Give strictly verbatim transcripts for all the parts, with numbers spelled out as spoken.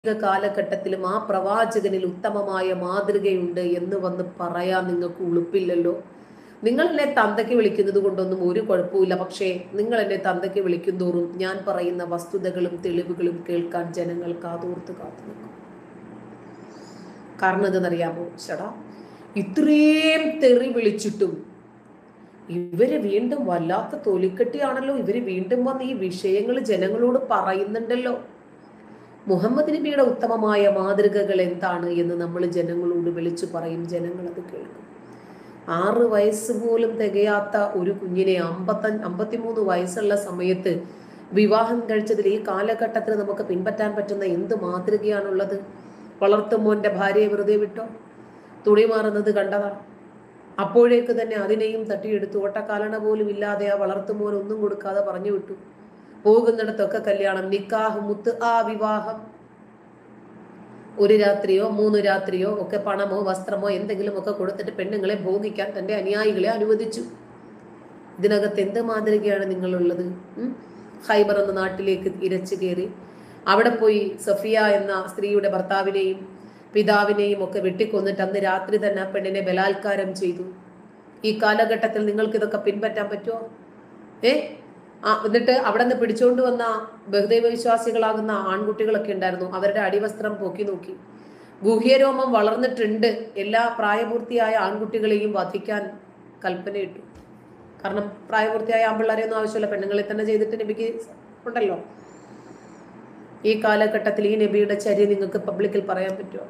കാലഘട്ടത്തിലും ആ പ്രവാചകനിൽ ഉത്തമമായ മാതൃകയുണ്ട് എന്ന് വന്ന് പറയാൻ നിങ്ങൾക്ക് ഉളുപ്പില്ലല്ലോ. നിങ്ങൾ എന്നെ തന്തയ്ക്ക് വിളിക്കുന്നത് കൊണ്ടൊന്നും ഒരു കുഴപ്പമില്ല. പക്ഷേ നിങ്ങൾ എന്നെ തന്തയ്ക്ക് വിളിക്കുന്തോറും ഞാൻ പറയുന്ന വസ്തുതകളും തെളിവുകളും കേൾക്കാൻ ജനങ്ങൾ കാതോർത്ത് കാത്തു നിൽക്കും. കാരണം എന്തെന്നറിയാമോ? ചേടാ, ഇത്രയും തെറി വിളിച്ചിട്ടും ഇവര് വീണ്ടും വല്ലാത്ത തൊലിക്കെട്ടിയാണല്ലോ. ഇവര് വീണ്ടും വന്ന് ഈ വിഷയങ്ങൾ ജനങ്ങളോട് പറയുന്നുണ്ടല്ലോ. മുഹമ്മദ് നബിയുടെ ഉത്തമമായ മാതൃകകൾ എന്താണ് എന്ന് നമ്മൾ ജനങ്ങളോട് വിളിച്ചു പറയും. ജനങ്ങൾ അത് കേൾക്കും. ആറ് വയസ്സ് പോലും തികയാത്ത ഒരു കുഞ്ഞിനെ അമ്പത്തഞ്ച് അമ്പത്തിമൂന്ന് വയസ്സുള്ള സമയത്ത് വിവാഹം കഴിച്ചതിൽ ഈ കാലഘട്ടത്തിൽ നമുക്ക് പിൻപറ്റാൻ പറ്റുന്ന എന്ത് മാതൃകയാണുള്ളത്? വളർത്തുമോന്റെ ഭാര്യയെ വെറുതെ വിട്ടോ? തുണി മാറുന്നത് കണ്ടതാ. അപ്പോഴേക്ക് തന്നെ അതിനെയും തട്ടിയെടുത്തു. ഒട്ടക്കാലണ പോലും ഇല്ലാതെ ആ വളർത്തുമോൻ ഒന്നും കൊടുക്കാതെ പറഞ്ഞു വിട്ടു. പോകുന്നിടത്തൊക്കെ കല്യാണം, നിക്കാഹ്, മുത്ത്, ആ വിവാഹം. ഒരു രാത്രിയോ മൂന്ന് രാത്രിയോ ഒക്കെ പണമോ വസ്ത്രമോ എന്തെങ്കിലും ഒക്കെ കൊടുത്തിട്ട് പെണ്ണുങ്ങളെ ഭോഗിക്കാൻ തന്റെ അനുയായികളെ അനുവദിച്ചു. ഇതിനകത്ത് എന്ത് മാതൃകയാണ് നിങ്ങളുള്ളത്? ഖൈബർ എന്ന നാട്ടിലേക്ക് ഇരച്ചു കയറി അവിടെ പോയി സഫിയ എന്ന സ്ത്രീയുടെ ഭർത്താവിനെയും പിതാവിനെയും ഒക്കെ വെട്ടിക്കൊന്നിട്ട് അന്ന് രാത്രി തന്നെ ആ പെണ്ണിനെ ബലാത്കാരം ചെയ്തു. ഈ കാലഘട്ടത്തിൽ നിങ്ങൾക്ക് ഇതൊക്കെ പിൻപറ്റാൻ പറ്റുമോ? ഏ ആ എന്നിട്ട് അവിടെ നിന്ന് പിടിച്ചുകൊണ്ട് വന്ന ബഹുദൈവ വിശ്വാസികളാകുന്ന ആൺകുട്ടികളൊക്കെ ഉണ്ടായിരുന്നു. അവരുടെ അടിവസ്ത്രം പൊക്കി നോക്കി. ഗുഹ്യരോമം വളർന്നിട്ടുണ്ട്. എല്ലാ പ്രായപൂർത്തിയായ ആൺകുട്ടികളെയും വധിക്കാൻ കൽപ്പനയിട്ടു. കാരണം പ്രായപൂർത്തിയായ ആൺപിള്ളേരെയൊന്നും ആവശ്യമില്ല, പെണ്ണുങ്ങളെ തന്നെ ചെയ്തിട്ട് നബിക്ക് ഉണ്ടല്ലോ. ഈ കാലഘട്ടത്തിൽ ഈ നബിയുടെ ചര്യ നിങ്ങൾക്ക് പബ്ലിക്കിൽ പറയാൻ പറ്റുമോ?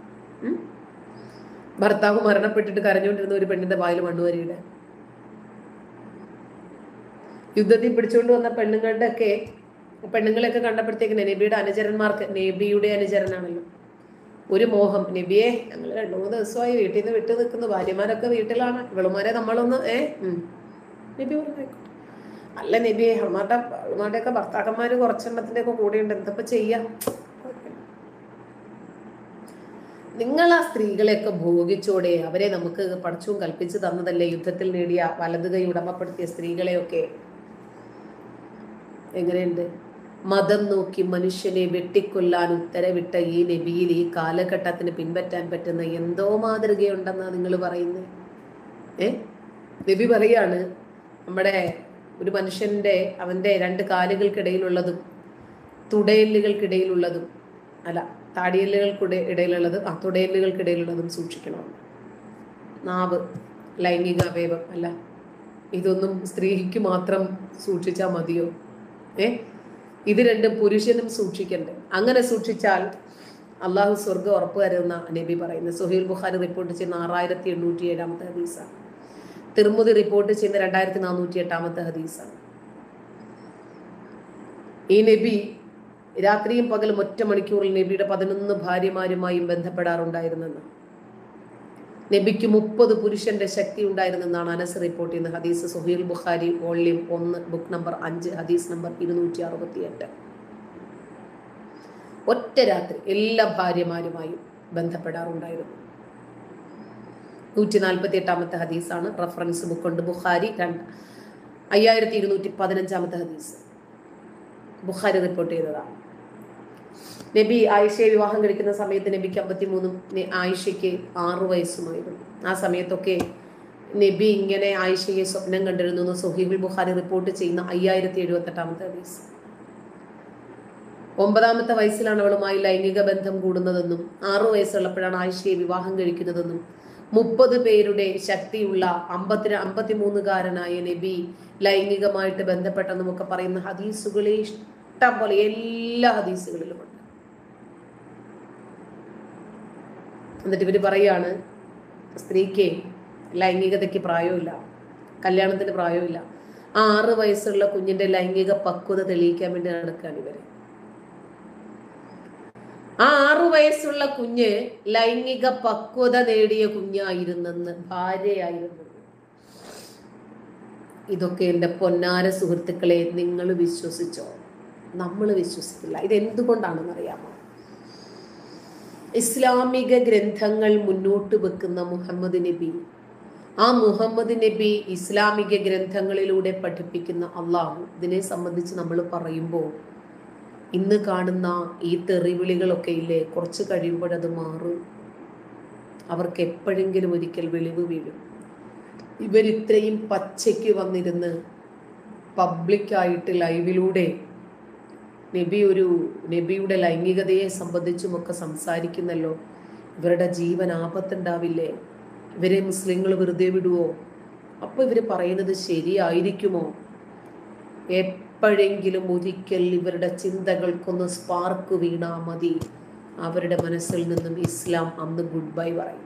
ഭർത്താവ് മരണപ്പെട്ടിട്ട് കരഞ്ഞുകൊണ്ടിരുന്ന ഒരു പെണ്ണിന്റെ വായിൽ മണ്ണുവരിയുടെ യുദ്ധത്തിൽ പിടിച്ചുകൊണ്ട് വന്ന പെണ്ണുങ്ങളുടെ ഒക്കെ പെണ്ണുങ്ങളെയൊക്കെ കണ്ടപ്പോഴത്തേക്കിന് നബിയുടെ അനുചരന്മാർക്ക്, നബിയുടെ അനുചരനാണല്ലോ, ഒരു മോഹം. നബിയെ, ഞങ്ങൾ രണ്ടു മൂന്ന് ദിവസമായി വീട്ടിൽ നിന്ന് വിട്ടു നിൽക്കുന്നു, ഭാര്യമാരൊക്കെ വീട്ടിലാണ്, ഇവളുമാരെ നമ്മളൊന്ന് ഏ നബി പറഞ്ഞു. അല്ല നബിയെ, അവന്മാരുടെ അവന്മാരുടെ ഒക്കെ ഭർത്താക്കന്മാര് കുറച്ചെണ്ണത്തിന്റെ ഒക്കെ കൂടെയുണ്ട്, എന്തപ്പോ ചെയ്യാം? നിങ്ങൾ ആ സ്ത്രീകളെയൊക്കെ ഭോഗിച്ചോടെ. അവരെ നമുക്ക് പഠിച്ചും കൽപ്പിച്ചു തന്നതല്ലേ. യുദ്ധത്തിൽ നേടിയ വലതു കൈ ഉടമപ്പെടുത്തിയ സ്ത്രീകളെയൊക്കെ എങ്ങനെയുണ്ട്? മതം നോക്കി മനുഷ്യനെ വെട്ടിക്കൊല്ലാൻ ഉത്തരവിട്ട ഈ നബിയിൽ ഈ കാലഘട്ടത്തിന് പിൻപറ്റാൻ പറ്റുന്ന എന്തോ മാതൃകയുണ്ടെന്നാ നിങ്ങൾ പറയുന്നത്? ഏ നബി പറയാണ്, നമ്മുടെ ഒരു മനുഷ്യന്റെ അവന്റെ രണ്ട് കാലുകൾക്കിടയിലുള്ളതും തുടയെല്ലുകൾക്കിടയിലുള്ളതും അല്ല താടിയെല്ലുകൾക്കിട ഇടയിലുള്ളതും ആ തുടയെല്ലുകൾക്കിടയിലുള്ളതും സൂക്ഷിക്കണം. നാവ് ലൈംഗിക അവയവം അല്ല. ഇതൊന്നും സ്ത്രീക്ക് മാത്രം സൂക്ഷിച്ചാൽ മതിയോ? ഏ ഇത് രണ്ടും പുരുഷനും സൂക്ഷിക്കണ്ടേ? അങ്ങനെ സൂക്ഷിച്ചാൽ അള്ളാഹു സ്വർഗം ഉറപ്പ് തരുന്ന നബി പറയുന്നത്. സുഹൈൽ ബുഖാരി റിപ്പോർട്ട് ചെയ്യുന്ന ആറായിരത്തി എണ്ണൂറ്റി ഏഴാമത്തെ ഹദീസാണ്. തിർമുദി റിപ്പോർട്ട് ചെയ്യുന്ന രണ്ടായിരത്തി നാനൂറ്റി എട്ടാമത്തെ ഹദീസാണ്. ഈ നബി രാത്രിയും പകലും ഒറ്റ മണിക്കൂറിൽ നബിയുടെ പതിനൊന്ന് ഭാര്യമാരുമായും ബന്ധപ്പെടാറുണ്ടായിരുന്നെന്ന്. നബിക്ക് മുപ്പത് പുരുഷന്റെ ശക്തി ഉണ്ടായിരുന്നെന്നാണ് അനസ് റിപ്പോർട്ട് ചെയ്യുന്ന ഹദീസ്. സുഹൈൽ ബുഖാരി വോള്യം ഒന്ന് ബുക്ക് നമ്പർ അഞ്ച് ഹദീസ് നമ്പർ ഇരുന്നൂറ്റി അറുപത്തി എട്ട്. ഒറ്റ രാത്രി എല്ലാ ഭാര്യമാരുമായും ബന്ധപ്പെടാറുണ്ടായിരുന്നു. നൂറ്റി നാൽപ്പത്തി എട്ടാമത്തെ ഹദീസാണ്. റഫറൻസ് ബുക്കുണ്ട് ബുഖാരി രണ്ട് അയ്യായിരത്തി ഇരുന്നൂറ്റി പതിനഞ്ചാമത്തെ ഹദീസ് ബുഖാരി റിപ്പോർട്ട് ചെയ്തതാണ്. നബി ആയിഷയെ വിവാഹം കഴിക്കുന്ന സമയത്ത് നബിക്ക് അമ്പത്തി മൂന്നും ആയിഷയ്ക്ക് ആറു വയസ്സുമായിരുന്നു. ആ സമയത്തൊക്കെ നബി ഇങ്ങനെ ആയിഷയെ സ്വപ്നം കണ്ടിരുന്നു എന്ന് സുഹൈൽ ബുഖാരി റിപ്പോർട്ട് ചെയ്യുന്ന അയ്യായിരത്തി എഴുപത്തി എട്ടാമത്തെ ഹദീസ്. ഒമ്പതാമത്തെ വയസ്സിലാണ് അവളുമായി ലൈംഗിക ബന്ധം കൂടുന്നതെന്നും ആറു വയസ്സുള്ളപ്പോഴാണ് ആയിഷയെ വിവാഹം കഴിക്കുന്നതെന്നും മുപ്പത് പേരുടെ ശക്തിയുള്ള അമ്പത്തി അമ്പത്തിമൂന്നുകാരനായ നബി ലൈംഗികമായിട്ട് ബന്ധപ്പെട്ടെന്നും ഒക്കെ പറയുന്ന ഹദീസുകളെ ഇഷ്ടം പോലെ എല്ലാ ഹദീസുകളിലുമുണ്ട്. എന്നിട്ട് ഇവര് പറയാണ്, സ്ത്രീക്ക് ലൈംഗികതയ്ക്ക് പ്രായമില്ല, കല്യാണത്തിന് പ്രായമില്ല. ആ ആറ് വയസ്സുള്ള കുഞ്ഞിന്റെ ലൈംഗിക പക്വത തെളിയിക്കാൻ വേണ്ടി നടക്കുകയാണ് ഇവര്. ആ ആറു വയസ്സുള്ള കുഞ്ഞ് ലൈംഗിക പക്വത നേടിയ കുഞ്ഞായിരുന്നെന്ന്, ഭാര്യയായിരുന്നു. ഇതൊക്കെ എൻ്റെ പൊന്നാര സുഹൃത്തുക്കളെ നിങ്ങൾ വിശ്വസിച്ചോ? നമ്മൾ വിശ്വസിക്കില്ല. ഇതെന്തുകൊണ്ടാണെന്ന് അറിയാമോ? ഇസ്ലാമിക ഗ്രന്ഥങ്ങൾ മുന്നോട്ട് വെക്കുന്ന മുഹമ്മദ് നബി, ആ മുഹമ്മദ് നബി ഇസ്ലാമിക ഗ്രന്ഥങ്ങളിലൂടെ പഠിപ്പിക്കുന്ന അള്ളാഹു, ഇതിനെ സംബന്ധിച്ച് നമ്മൾ പറയുമ്പോൾ ഇന്ന് കാണുന്ന ഈ തെറിവിളികളൊക്കെ ഇല്ലേ, കുറച്ച് കഴിയുമ്പോഴത് മാറും. അവർക്ക് എപ്പോഴെങ്കിലും ഒരിക്കൽ വെളിവ് വീഴും. ഇവരിത്രയും പച്ചയ്ക്ക് വന്നിരുന്ന് പബ്ലിക്കായിട്ട് ലൈവിലൂടെ നബി ഒരു നബിയുടെ ലൈംഗികതയെ സംബന്ധിച്ചുമൊക്കെ സംസാരിക്കുന്നല്ലോ. ഇവരുടെ ജീവൻ ആപത്തുണ്ടാവില്ലേ? ഇവരെ മുസ്ലിങ്ങൾ വെറുതെ വിടുവോ? അപ്പൊ ഇവര് പറയുന്നത് ശരിയായിരിക്കുമോ? എപ്പോഴെങ്കിലും ഒരിക്കൽ ഇവരുടെ ചിന്തകൾക്കൊന്ന് സ്പാർക്ക് വീണാ മതി, അവരുടെ മനസ്സിൽ നിന്നും ഇസ്ലാം അന്ന് ഗുഡ് ബൈ പറയും.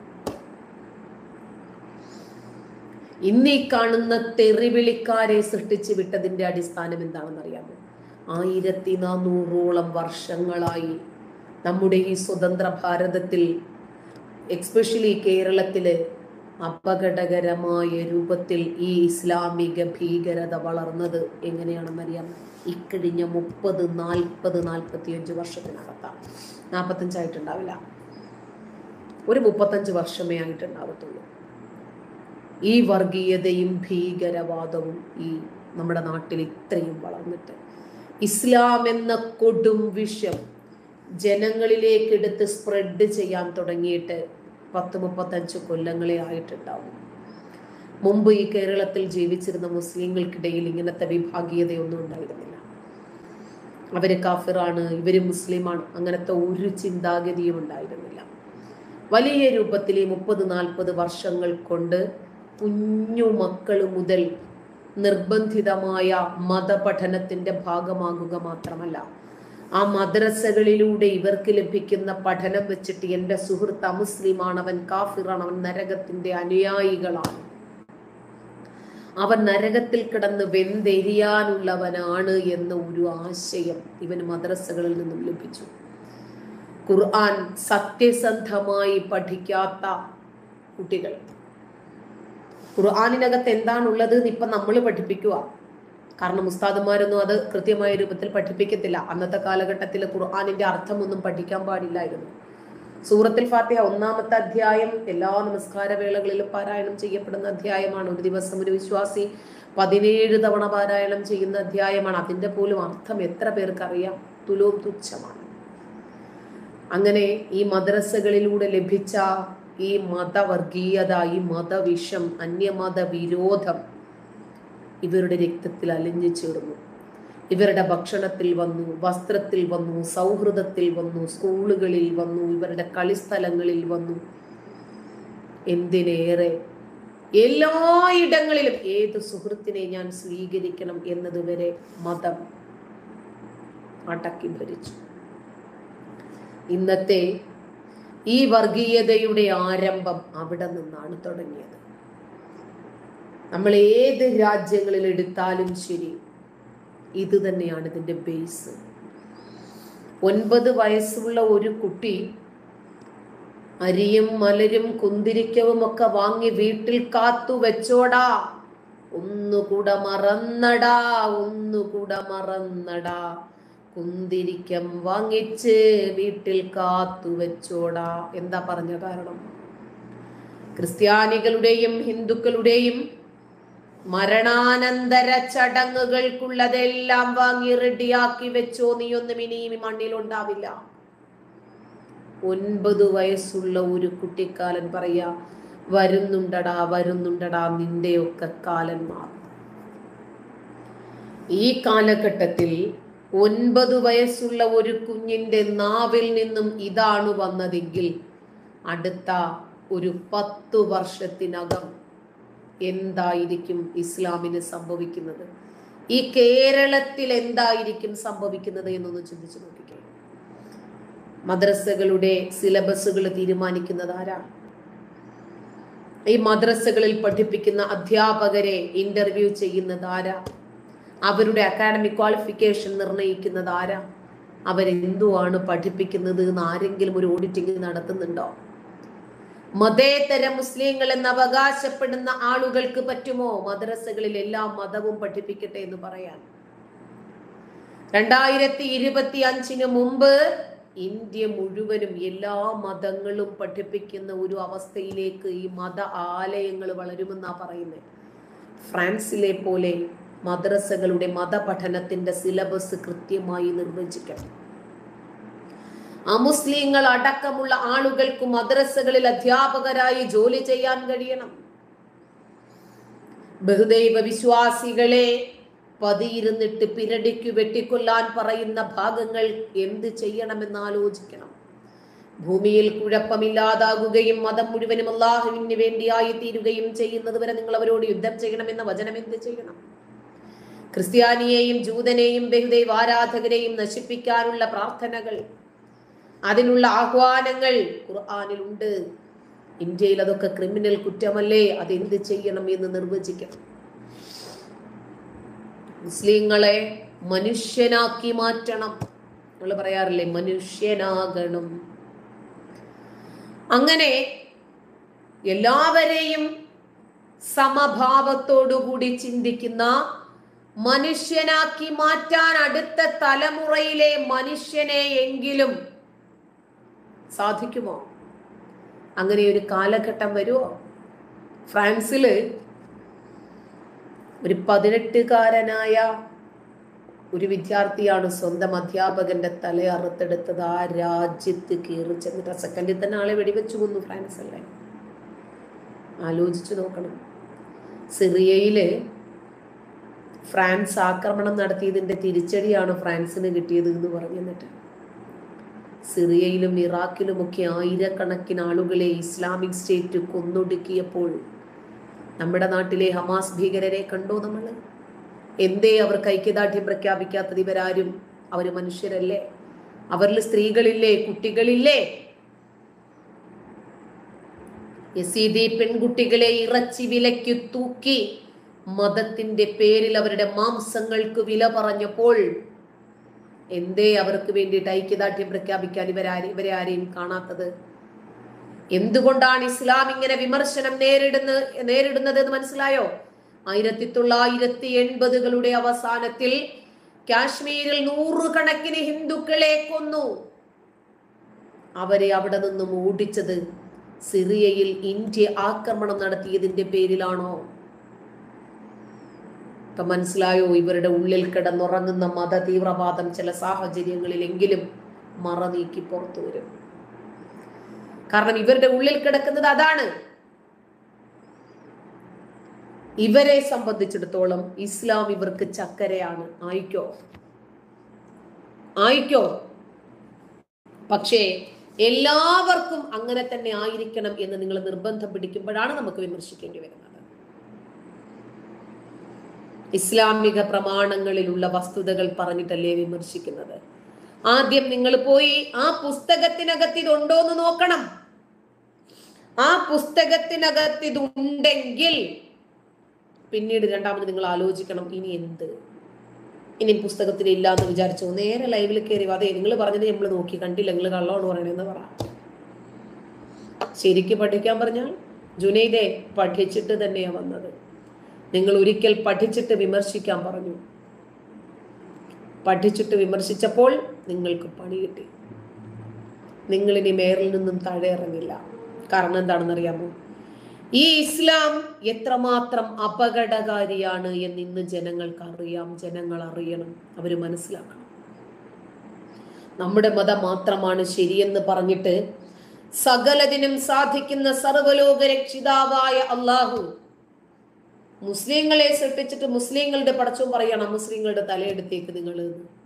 ഇന്നീ കാണുന്ന തെറിവിളിക്കാരെ സൃഷ്ടിച്ചു വിട്ടതിന്റെ അടിസ്ഥാനം എന്താണെന്ന് അറിയാമോ? ആയിരത്തി നാനൂറോളം വർഷങ്ങളായി നമ്മുടെ ഈ സ്വതന്ത്ര ഭാരതത്തിൽ, എക്സ്പെഷ്യലി കേരളത്തില്, അപകടകരമായ രൂപത്തിൽ ഈ ഇസ്ലാമിക ഭീകരത വളർന്നത് എങ്ങനെയാണെന്നറിയാം? ഇക്കഴിഞ്ഞ മുപ്പത് നാൽപ്പത് നാൽപ്പത്തി അഞ്ച് വർഷത്തിനകത്താണ്. നാൽപ്പത്തഞ്ചായിട്ടുണ്ടാവില്ല, ഒരു മുപ്പത്തഞ്ച് വർഷമേ ആയിട്ടുണ്ടാവത്തുള്ളൂ. ഈ വർഗീയതയും ഭീകരവാദവും ഈ നമ്മുടെ നാട്ടിൽ ഇത്രയും വളർന്നിട്ട് ഇസ്ലാം എന്ന കൊടും വിഷം ജനങ്ങളിലേക്ക് എടുത്ത് സ്പ്രെഡ് ചെയ്യാൻ തുടങ്ങിയിട്ട് പത്ത് മുപ്പത്തഞ്ച് കൊല്ലങ്ങളെ ആയിട്ടുണ്ടാവും. മുമ്പ് ഈ കേരളത്തിൽ ജീവിച്ചിരുന്ന മുസ്ലിങ്ങൾക്കിടയിൽ ഇങ്ങനത്തെ വിഭാഗീയതയൊന്നും ഉണ്ടായിരുന്നില്ല. അവര് കാഫിറാണ്, ഇവര് മുസ്ലിമാണ്, അങ്ങനത്തെ ഒരു ചിന്താഗതിയും ഉണ്ടായിരുന്നില്ല. വലിയ രൂപത്തിൽ ഈ മുപ്പത് നാൽപ്പത് വർഷങ്ങൾ കൊണ്ട് കുഞ്ഞു മക്കൾ മുതൽ നിർബന്ധിതമായ മതപഠനത്തിന്റെ ഭാഗമാകുക മാത്രമല്ല, ആ മദ്രസകളിലൂടെ ഇവർക്ക് ലഭിക്കുന്ന പഠനം വെച്ചിട്ട് എൻ്റെ സുഹൃത്ത് അമുസ്ലിമാണ്, അവൻ കാഫിറാണ്, അവൻ നരകത്തിന്റെ അനുയായികളാണ്, അവൻ നരകത്തിൽ കിടന്ന് വെന്തെരിയാനുള്ളവനാണ് എന്ന ഒരു ആശയം ഇവന് മദ്രസകളിൽ നിന്നും ലഭിച്ചു. ഖുർആൻ സത്യസന്ധമായി പഠിക്കാത്ത കുട്ടികൾ, ഖുർആനിനകത്ത് എന്താണുള്ളത് ഇപ്പൊ നമ്മൾ പഠിപ്പിക്കുക. കാരണം ഉസ്താദുമാരൊന്നും അത് കൃത്യമായ രൂപത്തിൽ പഠിപ്പിക്കത്തില്ല. അന്നത്തെ കാലഘട്ടത്തിൽ ഖുർആനിന്റെ അർത്ഥമൊന്നും പഠിക്കാൻ പാടില്ലായിരുന്നു. സൂറത്തുൽ ഫാത്തിഹ ഒന്നാമത്തെ അധ്യായം എല്ലാ നമസ്കാര വേളകളിലും പാരായണം ചെയ്യപ്പെടുന്ന അധ്യായമാണ്. ഒരു ദിവസം ഒരു വിശ്വാസി പതിനേഴ് തവണ പാരായണം ചെയ്യുന്ന അധ്യായമാണ്. അതിന്റെ പോലും അർത്ഥം എത്ര പേർക്കറിയാം? തുലോം തുച്ഛമാണ്. അങ്ങനെ ഈ മദ്രസകളിലൂടെ ലഭിച്ച ഈ മതവർഗീയത, ഈ മതവിഷം, അന്യമത വിരോധം ഇവരുടെ രക്തത്തിൽ അലിഞ്ഞു ചേർന്നു. ഇവരുടെ ഭക്ഷണത്തിൽ വന്നു, വസ്ത്രത്തിൽ വന്നു, സൗഹൃദത്തിൽ വന്നു, സ്കൂളുകളിൽ വന്നു, ഇവരുടെ കളിസ്ഥലങ്ങളിൽ വന്നു. എന്തിനേറെ എല്ലായിടങ്ങളിലും ഏത് സുഹൃത്തിനെ ഞാൻ സ്വീകരിക്കണം എന്നതുവരെ മതം അടക്കി ഭരിച്ചു. ഇന്നത്തെ ഈ വർഗീയതയുടെ ആരംഭം അവിടെ നിന്നാണ് തുടങ്ങിയത്. നമ്മൾ ഏത് രാജ്യങ്ങളിൽ എടുത്താലും ശരി, ഇത് തന്നെയാണ് ഇതിന്റെ ബേസ്. ഒൻപത് വയസ്സുള്ള ഒരു കുട്ടി അരിയും മലരും കുന്തിരിക്കവും ഒക്കെ വാങ്ങി വീട്ടിൽ കാത്തു വെച്ചോടാ, ഒന്നുകൂടെ മറന്നടാ, ഒന്നുകൂടെ മറന്നടാ, കുന്തിരിക്കം വാങ്ങിച്ച് വീട്ടിൽ കാത്തു വെച്ചോടാ. എന്താ പറഞ്ഞ കാരണം? ക്രിസ്ത്യാനികളുടെയും ഹിന്ദുക്കളുടെയും മരണാനന്തര ചടങ്ങുകൾക്കുള്ളതെല്ലാം വാങ്ങി റെഡിയാക്കി വെച്ചോ, നീയൊന്നും ഇനിയും മണ്ണിലുണ്ടാവില്ല. ഒൻപത് വയസ്സുള്ള ഒരു കുട്ടിക്കാലൻ പറയാ, വരുന്നുണ്ടടാ വരുന്നുണ്ടടാ നിന്റെയൊക്കെ കാലൻ മാറും. ഈ കാലഘട്ടത്തിൽ ഒൻപത് വയസ്സുള്ള ഒരു കുഞ്ഞിന്റെ നാവിൽ നിന്നും ഇതാണ് വന്നതെങ്കിൽ അടുത്ത ഒരു പത്തു വർഷത്തിനകം എന്തായിരിക്കും ഇസ്ലാമിന് സംഭവിക്കുന്നത്? ഈ കേരളത്തിൽ എന്തായിരിക്കും സംഭവിക്കുന്നത് എന്നൊന്ന് ചിന്തിച്ചു നോക്കിക്കേ. മദ്രസകളുടെ സിലബസുകൾ തീരുമാനിക്കുന്നത് ആരാ? ഈ മദ്രസകളിൽ പഠിപ്പിക്കുന്ന അധ്യാപകരെ ഇന്റർവ്യൂ ചെയ്യുന്നത് ആരാ? അവരുടെ അക്കാഡമിക് ക്വാളിഫിക്കേഷൻ നിർണയിക്കുന്നത് ആരാ? അവരെന്തുവാണ് പഠിപ്പിക്കുന്നത് എന്ന് ആരെങ്കിലും ഒരു ഓഡിറ്റിംഗ് നടത്തുന്നുണ്ടോ? മതേതര മുസ്ലിങ്ങൾ എന്ന് അവകാശപ്പെടുന്ന ആളുകൾക്ക് പറ്റുമോ മദ്രസകളിൽ എല്ലാ മതവും പഠിപ്പിക്കട്ടെ എന്ന് പറയാൻ? രണ്ടായിരത്തി ഇരുപത്തി അഞ്ചിന് മുമ്പ് ഇന്ത്യ മുഴുവനും എല്ലാ മതങ്ങളും പഠിപ്പിക്കുന്ന ഒരു അവസ്ഥയിലേക്ക് ഈ മത ആലയങ്ങൾ വളരുമെന്നാ പറയുന്നത്. ഫ്രാൻസിലെ പോലെ മദ്രസകളുടെ മതപഠനത്തിന്റെ സിലബസ് കൃത്യമായി നിർവചിക്കണം. അമുസ്ലിങ്ങൾ അടക്കമുള്ള ആളുകൾക്ക് മദ്രസകളിൽ അധ്യാപകരായി ജോലി ചെയ്യാൻ കഴിയണം. ബഹുദൈവ വിശ്വാസികളെ പതിയിരുന്നിട്ട് പിരടിക്കു വെട്ടിക്കൊല്ലാൻ പറയുന്ന ഭാഗങ്ങൾ എന്ത് ചെയ്യണമെന്ന് ആലോചിക്കണം. ഭൂമിയിൽ കുഴപ്പമില്ലാതാകുകയും മതം മുഴുവനും അല്ലാഹുവിന് വേണ്ടിയായി തീരുകയും ചെയ്യുന്നത് വരെ നിങ്ങൾ അവരോട് യുദ്ധം ചെയ്യണമെന്ന വചനം എന്ത് ചെയ്യണം? ക്രിസ്ത്യാനിയെയും ജൂതനെയും ബഹുദൈവ ആരാധകരെയും നശിപ്പിക്കാനുള്ള പ്രാർത്ഥനകൾ, അതിനുള്ള ആഹ്വാനങ്ങൾ ഖുർആനിലുണ്ട്. ഇന്ത്യയിൽ അതൊക്കെ ക്രിമിനൽ കുറ്റമല്ലേ? അതെന്ത് ചെയ്യണം എന്ന് നിർവചിക്കണം. മുസ്ലിങ്ങളെ മനുഷ്യനാക്കി മാറ്റണം. നമ്മൾ പറയാറില്ലേ, മനുഷ്യനാകണം. അങ്ങനെ എല്ലാവരെയും സമഭാവത്തോടുകൂടി ചിന്തിക്കുന്ന, മനുഷ്യനാക്കി മാറ്റാൻ അടുത്ത തലമുറയിലെ മനുഷ്യനെ എങ്കിലും സാധിക്കുമോ? അങ്ങനെ ഒരു കാലഘട്ടം വരുമോ? ഫ്രാൻസില് ഒരു പതിനെട്ടുകാരനായ ഒരു വിദ്യാർത്ഥിയാണ് സ്വന്തം അധ്യാപകന്റെ തല അറുത്തെടുത്തത്. ആ രാജ്യത്ത് കയറി ചെന്നിട്ട് ആ സെക്കൻഡിൽ തന്നെ ആളെ വെടിവെച്ചു കൊന്നു. ഫ്രാൻസ് അല്ലേ? ആലോചിച്ചു നോക്കണം. സിറിയയില് ഫ്രാൻസ് ആക്രമണം നടത്തിയതിന്റെ തിരിച്ചടിയാണ് ഫ്രാൻസിന് കിട്ടിയത് എന്ന് പറഞ്ഞു. എന്നിട്ട് സിറിയയിലും ഇറാഖിലുമൊക്കെ ആയിരക്കണക്കിന് ആളുകളെ ഇസ്ലാമിക് സ്റ്റേറ്റ് കൊന്നൊടുക്കിയപ്പോൾ നമ്മുടെ നാട്ടിലെ ഹമാസ് ഭീകരരെ കണ്ടോ നമ്മൾ? എന്തേ അവർക്ക് ഐക്യദാർഢ്യം പ്രഖ്യാപിക്കാത്തത്? ഇവരാരും അവര് മനുഷ്യരല്ലേ? അവരിൽ സ്ത്രീകളില്ലേ? കുട്ടികളില്ലേ? യസീദി പെൺകുട്ടികളെ ഇറച്ചി വിലയ്ക്ക് തൂക്കി മതത്തിന്റെ പേരിൽ അവരുടെ മാംസങ്ങൾക്ക് വില പറഞ്ഞപ്പോൾ എന്തേ അവർക്ക് വേണ്ടിയിട്ട് ഐക്യദാർഢ്യം പ്രഖ്യാപിക്കാൻ ഇവരാരെ ഇവരെ ആരെയും കാണാത്തത്? എന്തുകൊണ്ടാണ് ഇസ്ലാം ഇങ്ങനെ വിമർശനം നേരിടുന്ന നേരിടുന്നത് എന്ന് മനസ്സിലായോ? ആയിരത്തി തൊള്ളായിരത്തി എൺപതുകളുടെ അവസാനത്തിൽ കാശ്മീരിൽ നൂറുകണക്കിന് ഹിന്ദുക്കളെ കൊന്നു. അവരെ അവിടെ നിന്നും ഓടിച്ചത് സിറിയയിൽ ഇന്ത്യ ആക്രമണം നടത്തിയതിന്റെ പേരിലാണോ? ഇപ്പൊ മനസ്സിലായോ? ഇവരുടെ ഉള്ളിൽ കിടന്നുറങ്ങുന്ന മത തീവ്രവാദം ചില സാഹചര്യങ്ങളിലെങ്കിലും മറ നീക്കി പുറത്തു വരും. കാരണം ഇവരുടെ ഉള്ളിൽ കിടക്കുന്നത് അതാണ്. ഇവരെ സംബന്ധിച്ചിടത്തോളം ഇസ്ലാം ഇവർക്ക് ചക്കരയാണ്. ആയിക്കോ ആയിക്കോ പക്ഷേ എല്ലാവർക്കും അങ്ങനെ തന്നെ ആയിരിക്കണം എന്ന് നിങ്ങൾ നിർബന്ധം പിടിക്കുമ്പോഴാണ് നമുക്ക് വിമർശിക്കേണ്ടി വരുന്നത്. ഇസ്ലാമിക പ്രമാണങ്ങളിലുള്ള വസ്തുതകൾ പറഞ്ഞിട്ടല്ലേ വിമർശിക്കുന്നത്? ആദ്യം നിങ്ങൾ പോയി ആ പുസ്തകത്തിനകത്ത് ഇതുണ്ടോന്ന് നോക്കണം. ആ പുസ്തകത്തിനകത്ത് ഇതുണ്ടെങ്കിൽ പിന്നീട് രണ്ടാമത് നിങ്ങൾ ആലോചിക്കണം, ഇനി എന്ത്? ഇനി പുസ്തകത്തിൽ ഇല്ല എന്ന് വിചാരിച്ചോ? നേരെ ലൈവിൽ കയറി അതെ നിങ്ങൾ പറഞ്ഞത് നമ്മൾ നോക്കി കണ്ടില്ല, നിങ്ങൾ കള്ളമാണ് പറയണെന്ന് പറ. ശരിക്ക് പഠിക്കാൻ പറഞ്ഞാൽ ജുനൈദെ പഠിച്ചിട്ട് തന്നെയാ വന്നത്. നിങ്ങൾ ഒരിക്കൽ പഠിച്ചിട്ട് വിമർശിക്കാൻ പറഞ്ഞു. പഠിച്ചിട്ട് വിമർശിച്ചപ്പോൾ നിങ്ങൾക്ക് പണി കിട്ടി. നിങ്ങളിനി മേറിൽ നിന്നും താഴെ ഇറങ്ങില്ല. കാരണം എന്താണെന്ന് അറിയാമോ? ഈ ഇസ്ലാം എത്രമാത്രം അപകടകാരിയാണ് എന്ന് ഇന്ന് ജനങ്ങൾക്ക് അറിയാം. ജനങ്ങൾ അറിയണം, അവര് മനസ്സിലാക്കണം. നമ്മുടെ മതം മാത്രമാണ് ശരിയെന്ന് പറഞ്ഞിട്ട് സകലതിനും സാധിക്കുന്ന സർവലോക രക്ഷിതാവായ അള്ളാഹു മുസ്ലിങ്ങളെ സൃഷ്ടിച്ചിട്ട് മുസ്ലിങ്ങളുടെ പടച്ചവും പറയണം മുസ്ലിങ്ങളുടെ തലയെടുത്തേക്ക് നിങ്ങൾ.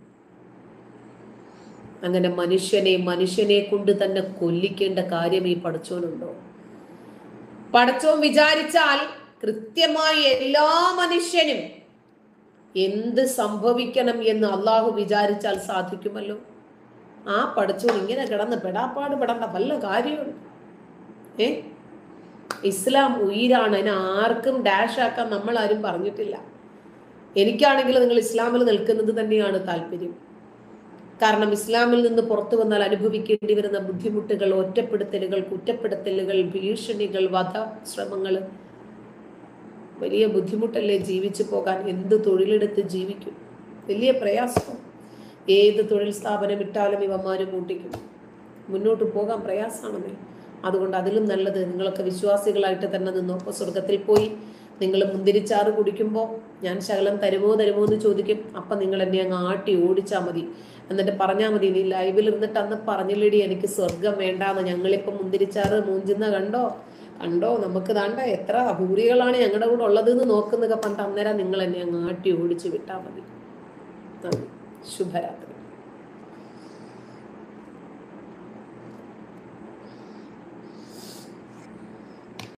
അങ്ങനെ മനുഷ്യനെ മനുഷ്യനെ കൊണ്ട് തന്നെ കൊല്ലിക്കേണ്ട കാര്യം ഈ പടച്ചോനുണ്ടോ? പടച്ചോൻ വിചാരിച്ചാൽ കൃത്യമായി എല്ലാ മനുഷ്യനും എന്ത് സംഭവിക്കണം എന്ന് അള്ളാഹു വിചാരിച്ചാൽ സാധിക്കുമല്ലോ. ആ പടച്ചോൻ ഇങ്ങനെ കിടന്ന് പെടാപ്പാട് പെടേണ്ട വല്ല കാര്യമുണ്ട്? ഏ ഇസ്ലാം ഉയിരാണ്, അതിനെ ആർക്കും ഡാഷ് ആക്കാൻ നമ്മൾ ആരും പറഞ്ഞിട്ടില്ല. എനിക്കാണെങ്കിൽ നിങ്ങൾ ഇസ്ലാമിൽ നിൽക്കുന്നത് തന്നെയാണ് താല്പര്യം. കാരണം ഇസ്ലാമിൽ നിന്ന് പുറത്തു വന്നാൽ അനുഭവിക്കേണ്ടി വരുന്ന ബുദ്ധിമുട്ടുകൾ, ഒറ്റപ്പെടുത്തലുകൾ, കുറ്റപ്പെടുത്തലുകൾ, ഭീഷണികൾ, വധശ്രമങ്ങൾ വലിയ ബുദ്ധിമുട്ടല്ലേ ജീവിച്ചു പോകാൻ. എന്ത് തൊഴിലെടുത്ത് ജീവിക്കും? വലിയ പ്രയാസം. ഏത് തൊഴിൽ സ്ഥാപനം ഇട്ടാലും ഇവന്മാരും കൂട്ടിക്കും. മുന്നോട്ട് പോകാൻ പ്രയാസമാണെന്നേ. അതുകൊണ്ട് അതിലും നല്ലത് നിങ്ങളൊക്കെ വിശ്വാസികളായിട്ട് തന്നെ നിന്നോ. അപ്പോൾ സ്വർഗത്തിൽ പോയി നിങ്ങൾ മുന്തിരിച്ചാറ് കുടിക്കുമ്പോൾ ഞാൻ ശകലം തരുമോ തരുമോ എന്ന് ചോദിക്കും. അപ്പം നിങ്ങൾ എന്നെ അങ്ങ് ആട്ടി ഓടിച്ചാൽ മതി. എന്നിട്ട് പറഞ്ഞാൽ മതി, നീ ലൈവിൽ ഇരുന്നിട്ട് അന്ന് പറഞ്ഞില്ലടി എനിക്ക് സ്വർഗം വേണ്ടാന്ന്, ഞങ്ങളിപ്പം മുന്തിരിച്ചാറ് മൂഞ്ചുന്ന കണ്ടോ കണ്ടോ നമുക്ക് താണ്ട എത്ര അഭൂരികളാണ് ഞങ്ങളുടെ കൂടെ ഉള്ളത് എന്ന് നോക്കുന്നൊക്കെ പറഞ്ഞിട്ട് അന്നേരം നിങ്ങൾ എന്നെ അങ്ങ് ആട്ടി ഓടിച്ച് വിട്ടാൽ മതി. ശുഭരാത്രി.